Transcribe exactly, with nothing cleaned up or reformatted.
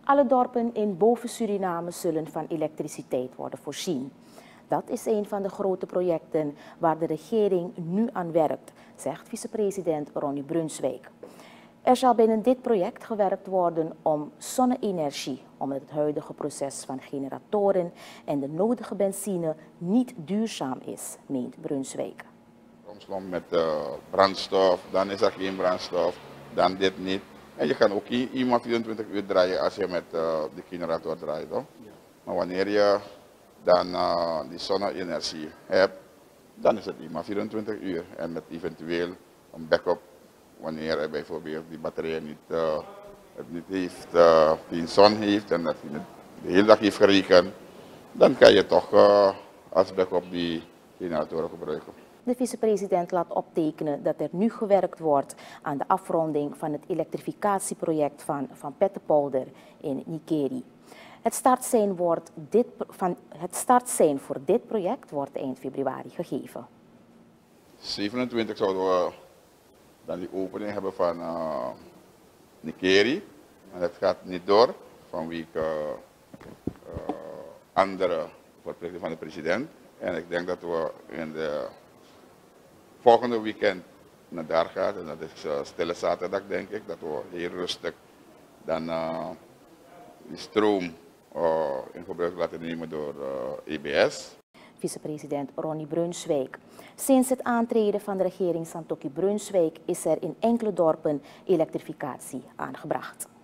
Alle dorpen in Boven-Suriname zullen van elektriciteit worden voorzien. Dat is een van de grote projecten waar de regering nu aan werkt, zegt vicepresident Ronnie Brunswijk. Er zal binnen dit project gewerkt worden om zonne-energie, omdat het huidige proces van generatoren en de nodige benzine niet duurzaam is, meent Brunswijk. Omslom met uh, brandstof, dan is er geen brandstof, dan dit niet. En je kan ook iemand vierentwintig uur draaien als je met uh, de generator draait. Toch? Ja. Maar wanneer je dan uh, die zonne-energie hebt, dan is het iemand vierentwintig uur. En met eventueel een backup, wanneer er bijvoorbeeld die batterij niet, uh, het niet heeft, uh, geen zon heeft en dat hij niet de hele dag heeft gerekend, dan kan je toch uh, als backup die generatoren gebruiken. De vicepresident laat optekenen dat er nu gewerkt wordt aan de afronding van het elektrificatieproject van Van Pettepolder in Nikeri. Het startsein, wordt dit, van, het startsein voor dit project wordt eind februari gegeven. zevenentwintig zouden we dan die opening hebben van uh, Nikeri. Maar dat gaat niet door vanwege uh, uh, andere verplichtingen van de president. En ik denk dat we in de volgende weekend naar daar gaan. En dat is uh, stille zaterdag, denk ik. Dat we heel rustig dan uh, die stroom uh, in gebruik laten nemen door uh, E B S. Vicepresident Ronnie Brunswijk. Sinds het aantreden van de regering Santokki Brunswijk is er in enkele dorpen elektrificatie aangebracht.